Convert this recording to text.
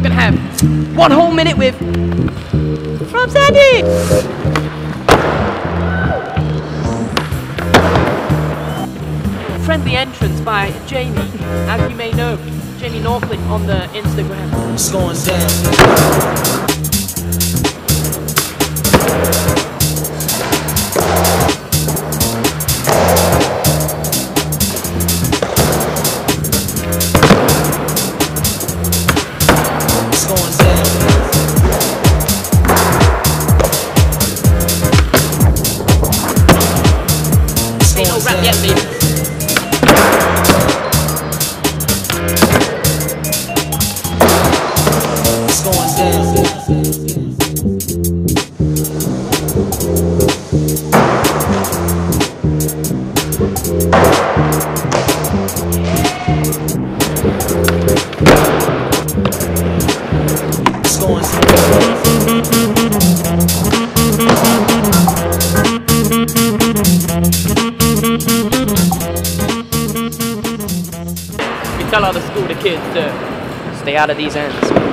We're gonna have 1 whole minute with from Sandy. Friendly entrance by Jamie, as you may know, Jamie Norcliffe on the Instagram. It's going down. Ain't no rap yet, baby. It's going down. It's going down. We tell all the school the kids to stay out of these ends.